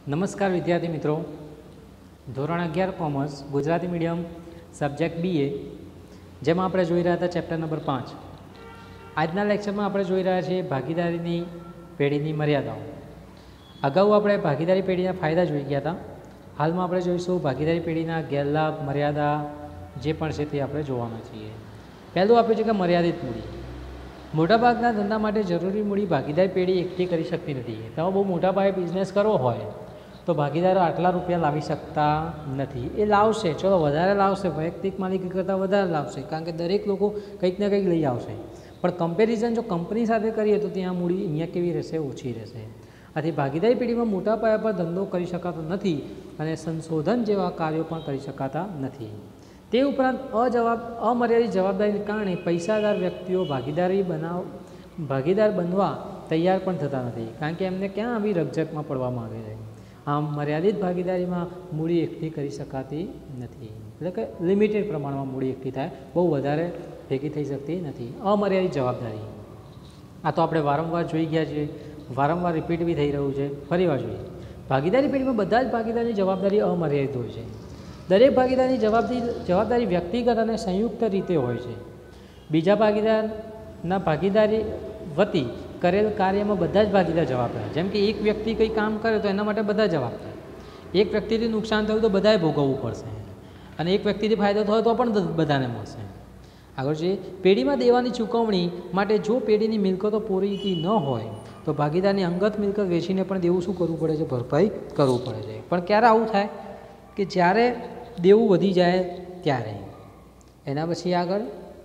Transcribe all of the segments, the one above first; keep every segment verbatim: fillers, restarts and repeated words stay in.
નમસ્કાર વિદ્યાર્થી મિત્રો, ધોરણ અગિયાર commerce Gujarati medium subject B A, જેમાં આપણે જોઈ રહ્યા હતા ચેપ્ટર નંબર પાંચ. આજના લેક્ચરમાં આપણે જોઈ રહ્યા છીએ ભાગીદારીની પેઢીની મર્યાદાઓ. અગાઉ આપણે ભાગીદારી પેઢીના ફાયદા જોઈ ગયા હતા. હાલમાં આપણે જોઈશું ભાગીદારી પેઢીના ગેરલાભ, મર્યાદા જે પણ છે તે આપણે જોવાના છીએ. પહેલું આપ્યું છે કે મર્યાદિત મૂડી. મોટાભાગના ધંધા માટે જરૂરી મૂડી ભાગીદારી પેઢી એકઠી કરી શકતી નથી. તમે બહુ મોટા પાયે બિઝનેસ કરવો હોય તો ભાગીદારો આટલા રૂપિયા લાવી શકતા નથી. એ લાવશે, ચલો વધારે લાવશે, વૈયક્તિક માલિકી કરતાં વધારે લાવશે, કારણ કે દરેક લોકો કંઈક ને કંઈક લઈ આવશે. પણ કમ્પેરિઝન જો કંપની સાથે કરીએ તો ત્યાં મૂડી અહીંયા કેવી રહેશે? ઓછી રહેશે. આથી ભાગીદારી પેઢીમાં મોટા પાયા પર ધંધો કરી શકાતો નથી અને સંશોધન જેવા કાર્યો પણ કરી શકાતા નથી. તે ઉપરાંત અજવાબ અમર્યાદિત જવાબદારીને કારણે પૈસાદાર વ્યક્તિઓ ભાગીદારી બનાવ ભાગીદાર બનવા તૈયાર પણ થતા નથી, કારણ કે એમને ક્યાં આવી રકઝકમાં પડવામાં આવે છે. આમ મર્યાદિત ભાગીદારીમાં મૂડી એકઠી કરી શકાતી નથી, એટલે કે લિમિટેડ પ્રમાણમાં મૂડી એકઠી થાય, બહુ વધારે ભેગી થઈ શકતી નથી. અમર્યાદિત જવાબદારી, આ તો આપણે વારંવાર જોઈ ગયા છીએ, વારંવાર રિપીટ બી થઈ રહ્યું છે, ફરી વાર જોઈએ. ભાગીદારી પેઢીમાં બધા જ ભાગીદારની જવાબદારી અમર્યાદિત હોય છે. દરેક ભાગીદારની જવાબદારી જવાબદારી વ્યક્તિગત અને સંયુક્ત રીતે હોય છે. બીજા ભાગીદારના ભાગીદારી વતી કરેલ કાર્યમાં બધા જ ભાગીદાર જવાબદાર. જેમ કે એક વ્યક્તિ કંઈ કામ કરે તો એના માટે બધા જવાબદાર. એક વ્યક્તિથી નુકસાન થયું તો બધાએ ભોગવવું પડશે, અને એક વ્યક્તિથી ફાયદો થયો તો પણ બધાને મળશે. આગળ છે પેઢીમાં દેવાની ચૂકવણી માટે. જો પેઢીની મિલકતો પૂરીતી ન હોય તો ભાગીદારની અંગત મિલકત વેચીને પણ દેવું શું કરવું પડે છે? ભરપાઈ કરવું પડે છે. પણ ક્યારે આવું થાય? કે જ્યારે દેવું વધી જાય ત્યારે. એના પછી આગળ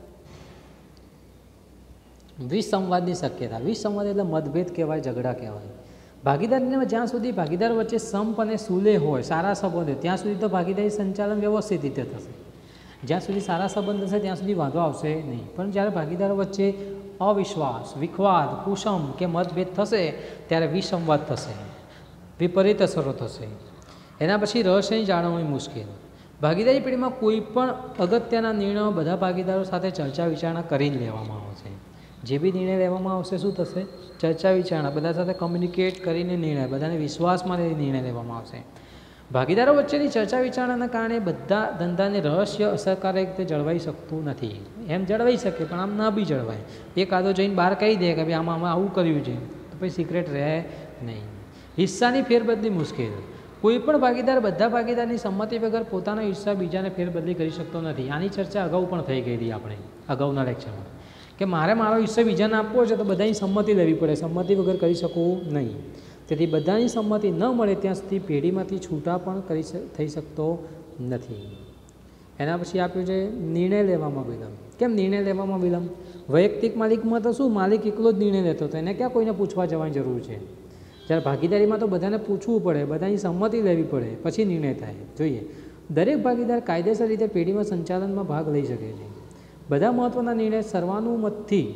વિસંવાદની શક્યતા. વિસંવાદ એટલે મતભેદ કહેવાય, ઝઘડા કહેવાય. ભાગીદારીમાં જ્યાં સુધી ભાગીદાર વચ્ચે સંપ અને સુલેહ હોય, સારા સંબંધ, ત્યાં સુધી તો ભાગીદારી સંચાલન વ્યવસ્થિત રીતે થશે. જ્યાં સુધી સારા સંબંધ થશે ત્યાં સુધી વાંધો આવશે નહીં. પણ જ્યારે ભાગીદારો વચ્ચે અવિશ્વાસ, વિખવાદ, કુસમ કે મતભેદ થશે ત્યારે વિસંવાદ થશે, વિપરીત અસરો થશે. એના પછી રહસ્યની જાળવણી મુશ્કેલ. ભાગીદારી પેઢીમાં કોઈ પણ અગત્યના નિર્ણયો બધા ભાગીદારો સાથે ચર્ચા વિચારણા કરીને લેવામાં આવશે. જે બી નિર્ણય લેવામાં આવશે શું થશે? ચર્ચા વિચારણા, બધા સાથે કમ્યુનિકેટ કરીને નિર્ણય, બધાને વિશ્વાસમાં લઈ નિર્ણય લેવામાં આવશે. ભાગીદારો વચ્ચેની ચર્ચા વિચારણાના કારણે બધા ધંધાને રહસ્ય અસરકારક રીતે જળવાઈ શકતું નથી. એમ જળવાઈ શકે પણ આમ ના બી જળવાય. એક આદો જઈને બહાર કહી દે કે ભાઈ આમાં આમાં આવું કર્યું છે તો પછી સિક્રેટ રહે નહીં. હિસ્સાની ફેરબદલી મુશ્કેલ. કોઈ પણ ભાગીદાર બધા ભાગીદારની સંમતિ વગર પોતાનો હિસ્સા બીજાને ફેરબદલી કરી શકતો નથી. આની ચર્ચા અગાઉ પણ થઈ ગઈ હતી આપણે અગાઉના લેક્ચરમાં, કે મારે મારો હિસ્સો બીજાને આપવો છે તો બધાની સંમતિ લેવી પડે, સંમતિ વગર કરી શકવું નહીં. તેથી બધાની સંમતિ ન મળે ત્યાં સુધી પેઢીમાંથી છૂટા પણ કરી થઈ શકતો નથી. એના પછી આપ્યું છે નિર્ણય લેવામાં વિલંબ. કેમ નિર્ણય લેવામાં વિલંબ? વૈયક્તિક માલિકમાં તો શું, માલિક એકલો જ નિર્ણય લેતો હતો, એને ક્યાં કોઈને પૂછવા જવાની જરૂર છે. જ્યારે ભાગીદારીમાં તો બધાને પૂછવું પડે, બધાની સંમતિ લેવી પડે, પછી નિર્ણય થાય. જોઈએ, દરેક ભાગીદાર કાયદેસર રીતે પેઢીમાં સંચાલનમાં ભાગ લઈ શકે છે. બધા મહત્ત્વના નિર્ણય સર્વાનુમતથી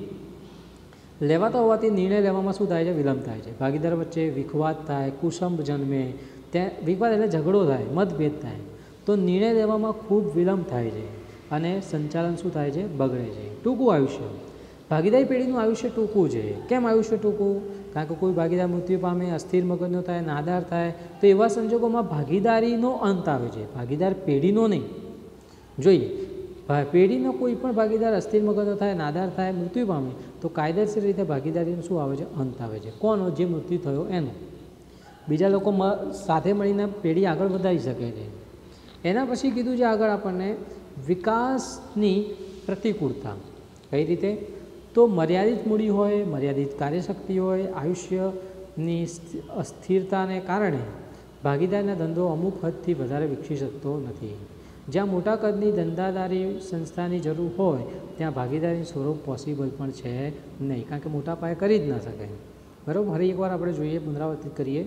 લેવાતા હોવાથી નિર્ણય લેવામાં શું થાય છે? વિલંબ થાય છે. ભાગીદાર વચ્ચે વિખવાદ થાય, કુસંબ જન્મે, ત્યાં વિખવાદ એટલે ઝઘડો થાય, મતભેદ થાય, તો નિર્ણય લેવામાં ખૂબ વિલંબ થાય છે અને સંચાલન શું થાય છે? બગડે છે. ટૂંકું આયુષ્ય. ભાગીદારી પેઢીનું આયુષ્ય ટૂંકું છે. કેમ આયુષ્ય ટૂંકું? કારણ કે કોઈ ભાગીદાર મૃત્યુ પામે, અસ્થિર મગજનો થાય, નાદાર થાય, તો એવા સંજોગોમાં ભાગીદારીનો અંત આવે છે, ભાગીદાર પેઢીનો નહીં. જોઈએ, પેઢીનો કોઈ પણ ભાગીદાર અસ્થિર મગજનો થાય, નાદાર થાય, મૃત્યુ પામે તો કાયદેસર રીતે ભાગીદારીનો શું આવે છે? અંત આવે છે. કોનો? જે મૃત્યુ થયો એનો. બીજા લોકો સાથે મળીને પેઢી આગળ વધારી શકે છે. એના પછી કીધું છે આગળ આપણને વિકાસની પ્રતિકૂળતા. કઈ રીતે? તો મર્યાદિત મૂડી હોય, મર્યાદિત કાર્યશક્તિ હોય, આયુષ્યની અસ્થિરતાને કારણે ભાગીદારના ધંધો અમુક હદથી વધારે વિકસી શકતો નથી. જ્યાં મોટા કદની ધંધાદારી સંસ્થાની જરૂર હોય ત્યાં ભાગીદારીનું સ્વરૂપ પોસિબલ પણ છે નહીં, કારણ કે મોટા પાયે કરી જ ન શકે. બરાબર. ફરી એકવાર આપણે જોઈએ, પુનરાવર્તિત કરીએ.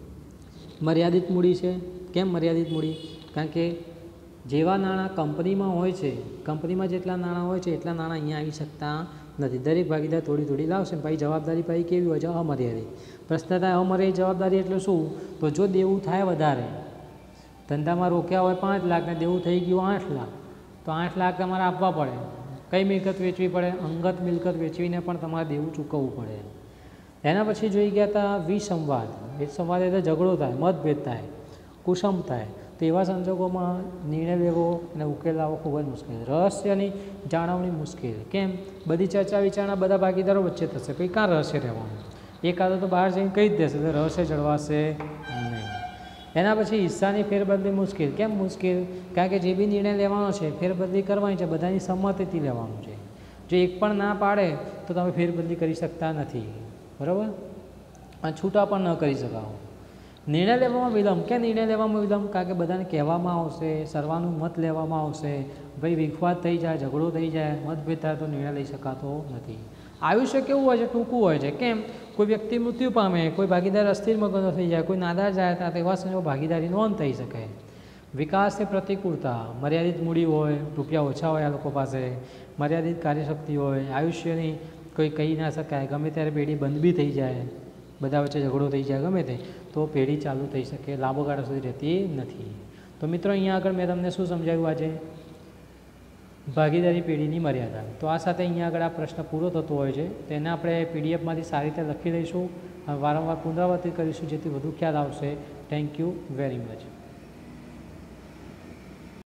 મર્યાદિત મૂડી છે. કેમ મર્યાદિત મૂડી? કારણ કે જેવા નાણાં કંપનીમાં હોય છે, કંપનીમાં જેટલા નાણાં હોય છે એટલા નાણાં અહીંયા આવી શકતા નથી. દરેક ભાગીદાર થોડી થોડી લાવશે. પછી જવાબદારી પછી કેવી હોય છે? અમર્યાદિત. પ્રશ્ન થાય અમર્યાદિત જવાબદારી એટલે શું? તો જો દેવું થાય વધારે, ધંધામાં રોક્યા હોય પાંચ લાખ ને દેવું થઈ ગયું આઠ લાખ, તો આઠ લાખ તમારે આપવા પડે. કઈ મિલકત વેચવી પડે? અંગત મિલકત વેચવીને પણ તમારે દેવું ચૂકવવું પડે. એના પછી જોઈ ગયા હતા વિસંવાદ. વિસંવાદ એટલે ઝઘડો થાય, મતભેદ થાય, કુસમ થાય. તો એવા સંજોગોમાં નિર્ણય લેવો અને ઉકેલ લાવવો ખૂબ જ મુશ્કેલ. રહસ્યની જાળવણી મુશ્કેલ. કેમ? બધી ચર્ચા વિચારણા બધા ભાગીદારો વચ્ચે થશે, કંઈ કાં રહસ્ય રહેવાનું? એકાદો તો બહાર જઈને કહી જ દેશે, એટલે રહસ્ય જળવાશે નહીં. એના પછી હિસ્સાની ફેરબદલી મુશ્કેલ. કેમ મુશ્કેલ? કારણ કે જે બી નિર્ણય લેવાનો છે, ફેરબદલી કરવાની છે, બધાની સંમતિથી લેવાનું છે. જો એક પણ ના પાડે તો તમે ફેરબદલી કરી શકતા નથી, બરાબર? અને છૂટા પણ ન કરી શકાવો. નિર્ણય લેવામાં વિલંબ. ક્યાં નિર્ણય લેવામાં વિલંબ? કારણ કે બધાને કહેવામાં આવશે, સર્વાનું મત લેવામાં આવશે, ભાઈ વિખવાદ થઈ જાય, ઝઘડો થઈ જાય, મતભેદ થાય તો નિર્ણય લઈ શકાતો નથી. આયુષ્ય કેવું હોય છે? ટૂંકું હોય છે. કેમ? કોઈ વ્યક્તિ મૃત્યુ પામે, કોઈ ભાગીદાર અસ્થિર મગજનો થઈ જાય, કોઈ નાદાર જાય તો એવા સંજોગો ભાગીદારી નોંધ થઈ શકે. વિકાસની પ્રતિકૂળતા. મર્યાદિત મૂડી હોય, રૂપિયા ઓછા હોય આ લોકો પાસે, મર્યાદિત કાર્યશક્તિ હોય, આયુષ્યની કોઈ કહી ના શકાય, ગમે ત્યારે પેઢી બંધ બી થઈ જાય, બધા વચ્ચે ઝઘડો થઈ જાય ગમે તે, તો પેઢી ચાલુ થઈ શકે, લાંબો ગાળા સુધી રહેતી નથી. તો મિત્રો અહીંયા આગળ મેં તમને શું સમજાવ્યું આજે? ભાગીદારી પેઢીની મર્યાદા. તો આ સાથે અહીંયા આગળ આ પ્રશ્ન પૂરો થતો હોય છે. તેને આપણે પીડીએફમાંથી સારી રીતે લખી લઈશું, વારંવાર પુનરાવર્તિત કરીશું, જેથી વધુ ખ્યાલ આવશે. Thank you very much.